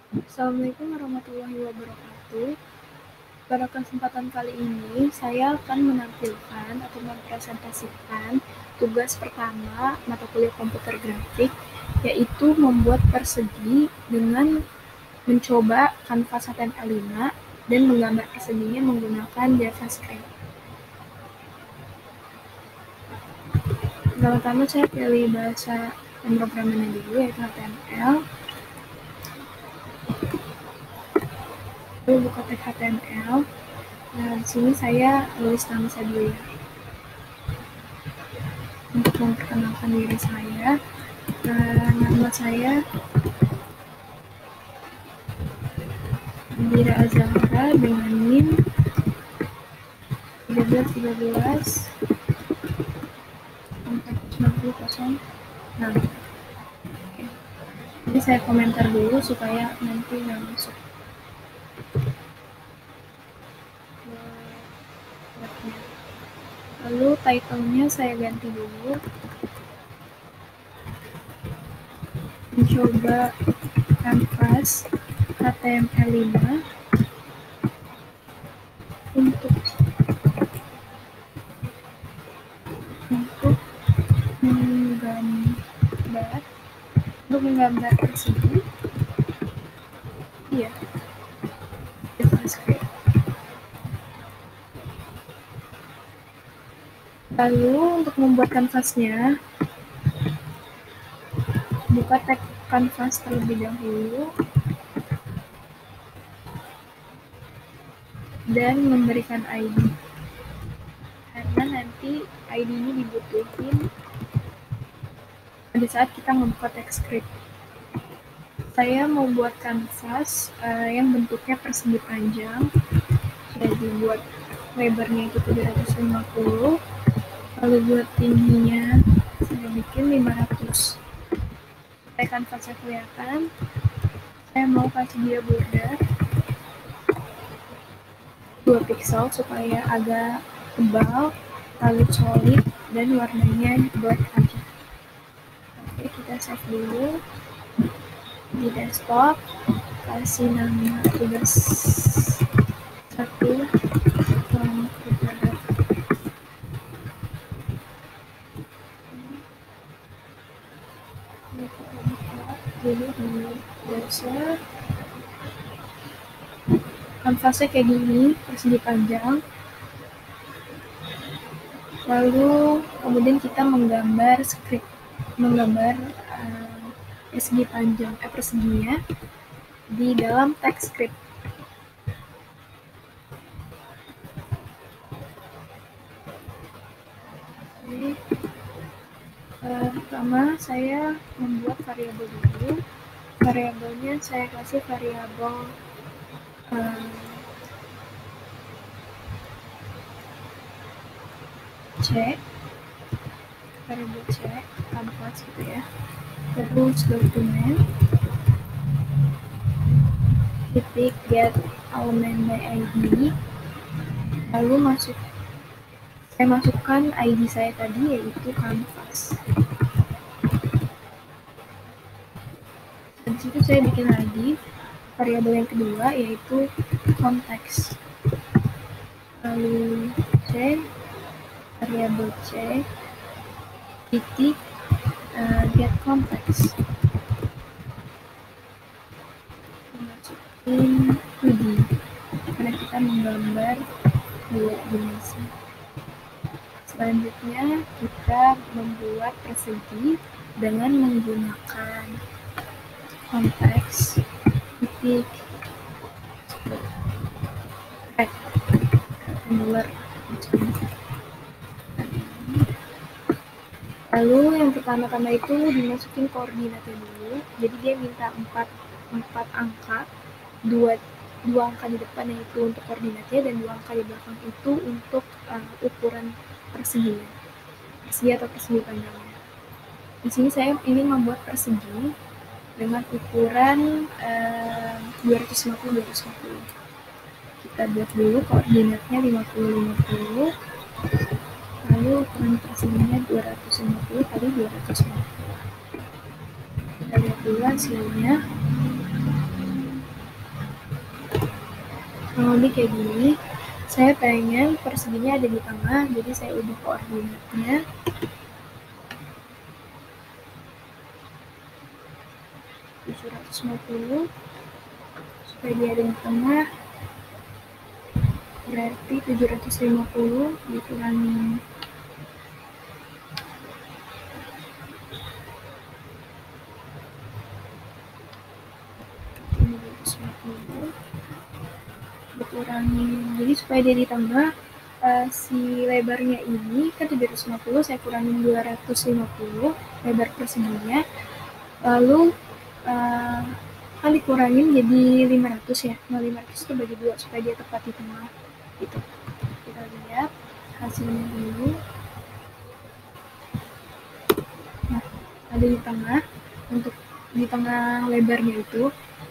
Assalamualaikum warahmatullahi wabarakatuh. Pada kesempatan kali ini, saya akan menampilkan atau mempresentasikan tugas pertama mata kuliah komputer grafik, yaitu membuat persegi dengan mencoba kanvas HTML5 dan menggambar perseginya menggunakan JavaScript. Pertama-tama saya pilih bahasa pemrogramannya dulu, yaitu HTML. Lalu buka tag HTML. Nah, di sini saya tulis nama saya dulu ya. Untuk memperkenalkan diri saya, nama saya Indira Azahra dengan NIM 1313 49006. Oke. Jadi saya komentar dulu supaya nanti nggak masuk. Lalu title-nya saya ganti dulu. Mencoba kanvas HTML5 untuk menggambar persegi. Iya, JavaScript. Lalu untuk membuat kanvasnya, buka tag kanvas terlebih dahulu dan memberikan ID, karena nanti ID ini dibutuhin pada saat kita membuka TypeScript. Saya mau buat kanvas yang bentuknya persegi panjang, jadi buat lebarnya itu 750, lalu buat tingginya saya bikin 500. Supaya kanvasnya kelihatan, saya mau kasih dia border 2 pixel supaya agak tebal, lalu solid, dan warnanya black aja. Oke, kita save dulu di desktop, kasih nama tugas 1 jadi di browser kanvasnya kayak gini, persegi panjang. Lalu kemudian kita menggambar persegi panjang perseginya di dalam TypeScript. Oke. Pertama saya membuat variabel dulu. Variabelnya saya kasih variabel C, variabel C, kanvas gitu ya. Terus dokumen, titik get element by ID, lalu saya masukkan ID saya tadi, yaitu kanvas. Dan disitu saya bikin lagi variabel yang kedua, yaitu konteks. Lalu C, variabel C, titik get konteks. Masukin 2D karena kita menggambar 2 dimensi. Selanjutnya kita membuat persegi dengan menggunakan konteks titik rectangular. Lalu yang pertama-tama itu dimasukin koordinatnya dulu. Jadi dia minta 4 angka, 2 angka di depan yaitu untuk koordinatnya dan 2 angka di belakang itu untuk ukuran persegi atau persegi panjangnya. Di sini saya ingin membuat persegi dengan ukuran 250-250. Kita buat dulu koordinatnya 50-50, lalu ukuran perseginya 250 kali 250. Kita lihat dulu hasilnya. kurang lebih kayak gini. Saya pengen perseginya ada di tengah, jadi saya ubah koordinatnya. (750) supaya dia ada di tengah, berarti 750 dikurangi 750 dikurangi, jadi supaya dia di tengah, si lebarnya ini kan 750, saya kurangin 250 lebar perseginya, lalu kan dikurangin jadi 500 ya. Nah, 500 itu bagi 2 supaya dia tepat di tengah gitu. Kita lihat hasilnya dulu. Nah, ada di tengah, untuk di tengah lebarnya itu.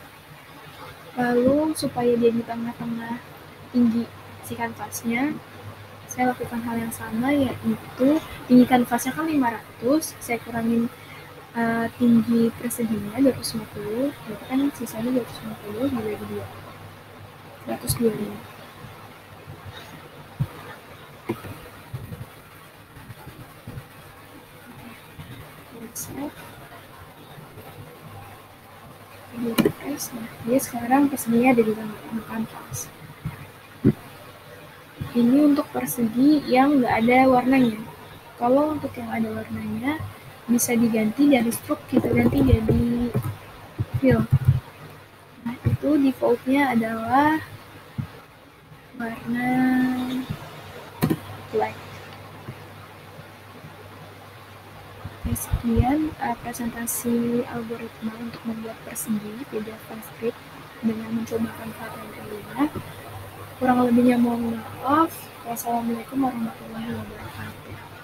Lalu supaya dia di tengah-tengah tinggi si kanvasnya, saya lakukan hal yang sama, yaitu tinggi kanvasnya kan 500, saya kurangin tinggi perseginya 250, berarti kan sisanya 250 dibagi 2, 125. Nah, dia sekarang perseginya ada di tengah kanvas. Ini untuk persegi yang nggak ada warnanya. Kalau untuk yang ada warnanya, bisa diganti dari stroke, kita ganti jadi fill. Nah, itu defaultnya adalah warna black. Oke, sekian presentasi algoritma untuk membuat persegi di JavaScript dengan mencoba Canva dan Elina. Kurang lebihnya mohon maaf. Wassalamualaikum warahmatullahi wabarakatuh.